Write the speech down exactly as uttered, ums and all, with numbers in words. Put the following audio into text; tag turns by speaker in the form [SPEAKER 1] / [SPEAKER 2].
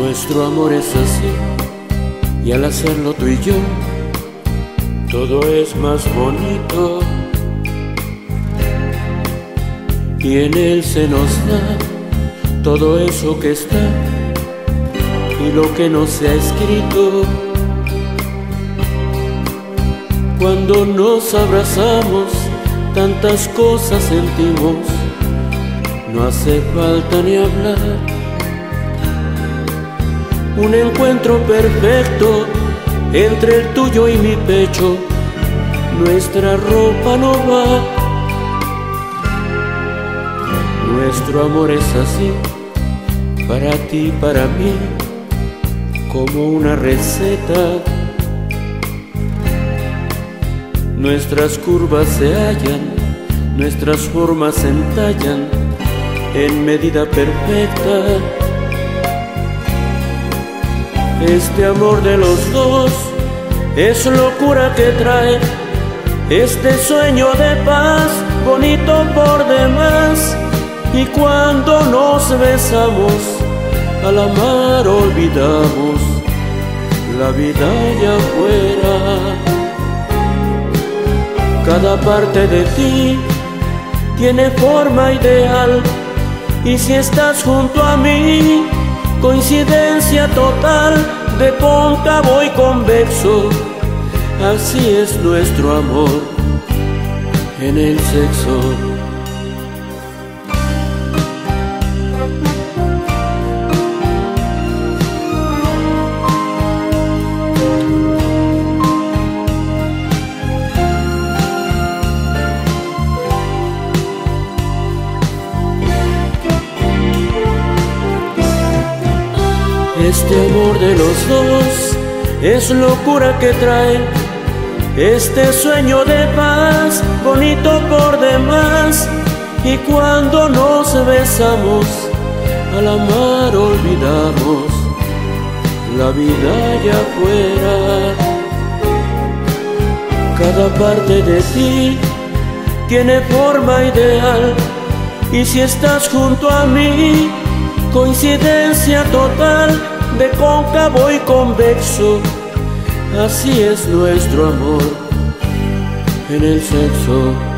[SPEAKER 1] Nuestro amor es así, y al hacerlo tú y yo, todo es más bonito. Y en él se nos da todo eso que está y lo que no se ha escrito. Cuando nos abrazamos, tantas cosas sentimos, no hace falta ni hablar. Un encuentro perfecto entre el tuyo y mi pecho, nuestra ropa no va. Nuestro amor es así, para ti, para mí, como una receta. Nuestras curvas se hallan, nuestras formas se entallan en medida perfecta. Este amor de los dos es locura que trae este sueño de paz, bonito por demás. Y cuando nos besamos, al amar olvidamos la vida allá afuera. Cada parte de ti tiene forma ideal, y si estás junto a mí, coincidencia total de cóncavo y convexo. Así es nuestro amor en el sexo. Este amor de los dos es locura que trae este sueño de paz, bonito por demás. Y cuando nos besamos, al amar olvidamos la vida allá afuera. Cada parte de ti tiene forma ideal, y si estás junto a mí, coincidencia total de cóncavo y convexo. Así es nuestro amor en el sexo.